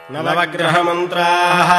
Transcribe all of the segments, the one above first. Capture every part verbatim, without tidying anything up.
नवग्रहमन्त्राः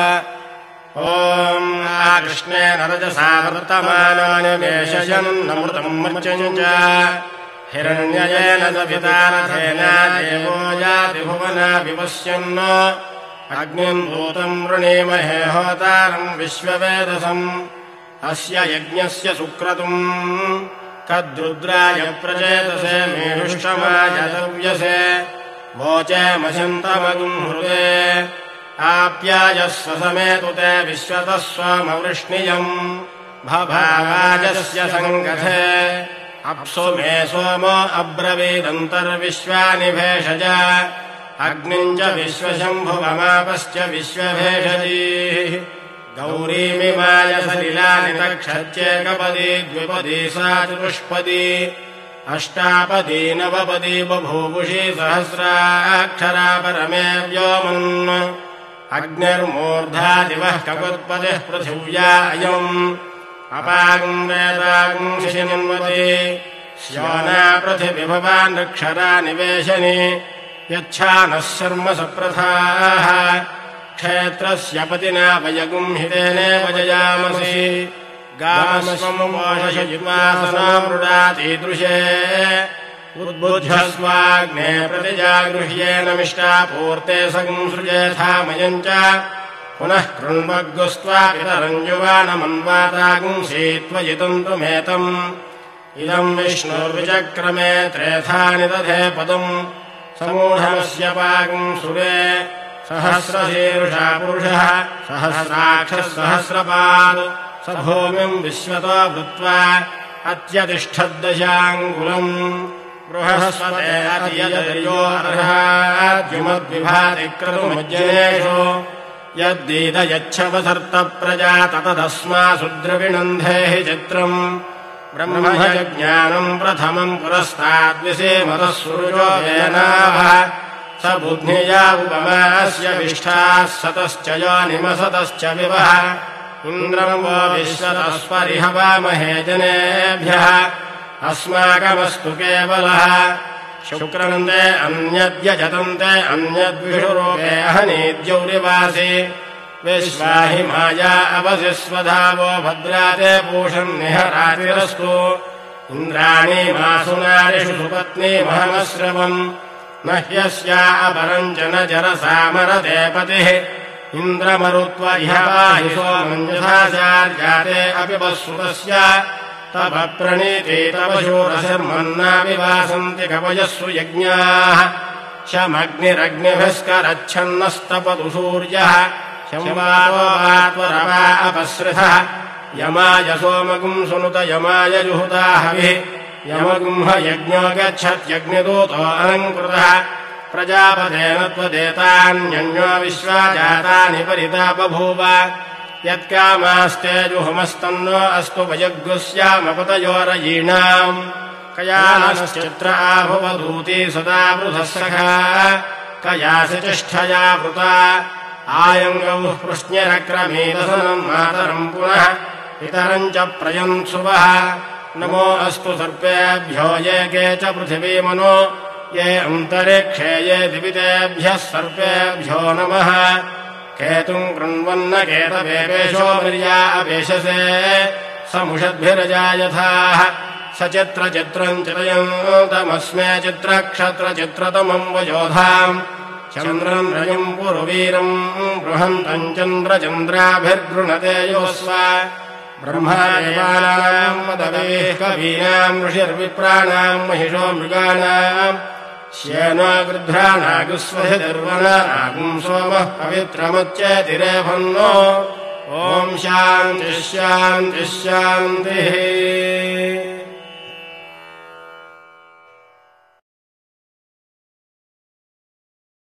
ॐ कृष्णेन रजसा वर्तमानानि वेशयन्नमृतम् मर्चम् च हिरण्ययेन सवितारथेन देवो याति भुवना विपश्यन् अग्निम् दूतम् वृणीमहे होतारम् विश्ववेदसम् अस्य यज्ञस्य सुक्रतुम् कद्रुद्राय प्रचेतसे मेढुष्टमाय दव्यसे वोचेमशन्तमगुम् हृदे आप्यायस्व समेतु ते विश्वतः स्वमवृष्णियम् भभावाजस्य सङ्गथे अप्सु मे सोमो अब्रवीदन्तर्विश्वानि भेषज अग्निम् च विश्वशम्भुवमापश्च विश्वभेषजीः गौरीमिमाय सलिलानि तक्षत्येकपदी द्विपदी सा चतुष्पदी अष्टापदी नवपदी बभूवुषी सहस्राक्षरा परमे व्योमन् अग्निर्मूर्धा दिवः ककुत्पतिः पृथिव्या अयम् अपागम् वेदागम् शिशिन्वति स्योना पृथिविभवान्नक्षरा निवेशनि यच्छानः शर्म सप्रथाः क्षेत्रस्य पतिना वयगुम् हितेनेव जयामसि गामस्वम् वोषयित्वासनामृडातीदृशे उद्बुध्यस्वाग्ने प्रतिजागृह्येन मिष्टापूर्ते सगुम् सृजेथामयम् च पुनः कृण्वग्गुस्त्वा पितरम् युवानमन्वातागुम् सीत्वयितन्तुमेतम् इदम् विष्णुर्विचक्रमे त्रेधानि दधे पदम् समूढमस्य पागुम् सुरे सहस्रशीर्षा पुरुषः सहस्राक्षः सहस्रपात् स भूमिम् विश्वतो भूत्वा अत्यतिष्ठद्दशाङ्गुलम् बृहस्पते अतियदयोर्हाद्युमद्विभातिक्रतुमज्जनेषु यद्दीदयच्छवसर्त प्रजा ततदस्मासु द्रविणन्धेहि चित्रम् ब्रह्मज्ञानम् प्रथमम् पुरस्ताद्विसेमतः सुरुजो येनाः स बुध्निया उपमास्य विष्ठाः सतश्च योनिमसतश्च विवः इन्द्रम् वो विश्वतः परिहवामहे जनेभ्यः अस्माकमस्तु केवलः शुक्रन्ते अन्यद्यजतन्ते अन्यद्विषुरूपे अहनीद्यौरिवासि विश्वाहि माया अवसि स्वधावो भद्राते पूषन्निहरातिरस्तु इन्द्राणी मासुनारिषु सुपत्नी महमश्रवम् न ह्यस्या अपरम् च न जरसामरते पतिः इन्द्रमरुत्व इह पाहि सोमम् यथा स्याज्जाते अपि वस्सुतस्य तव प्रणीते तव शूरशर्मन्नाविवासन्ति कवयस्सु यज्ञाः शमग्निरग्निभिस्करच्छन्नस्तपतु सूर्यः शंवारो वात्वरवा अपसृतः यमाय सोमगुम् सुनुत यमाय जुहुता हविः यमगुम्ह यज्ञो गच्छत्यग्निदूतो अलङ्कृतः प्रजापतेन त्वदेतान्यन्यो विश्वा जातानि परिता बभूव यत्कामास्ते जुहुमस्तन्नो अस्तु वयग्गुस्यामपतयोरयीणाम् कयानश्चित्र आभुवदूती सदा वृधः सखा कयासि तिष्ठया वृता आयङ्गौः पृश्न्यरक्रमीदसनम् मातरम् पुनः पितरम् च प्रयन्सुवः नमो अस्तु सर्पेभ्यो ये के च पृथिवीमनो ये अन्तरिक्षे ये दिवितेभ्यः सर्पेभ्यो नमः केतुम् कृण्वन्न केतवेपेशो निर्या अपेशसे समुषद्भिरजायथाः स चित्रचित्रम् चित्रयन्तमस्मे चित्रक्षत्रचित्रतमम् वयोधाम् चन्द्रम् रजम् पुरुवीरम् बृहन्तम् चन्द्रचन्द्राभिर्गृणते योऽस्व ब्रह्मादेवानाम् मदवेः कवीनाम् ऋषिर्विप्राणाम् महिषो मृगाणाम् श्येनो गृध्राणागुस्वहिर्वनागुम् सोमः पवित्रमुच्चेतिरेभन्नो ॐ शान्तिः शान्तिः शान्तिः।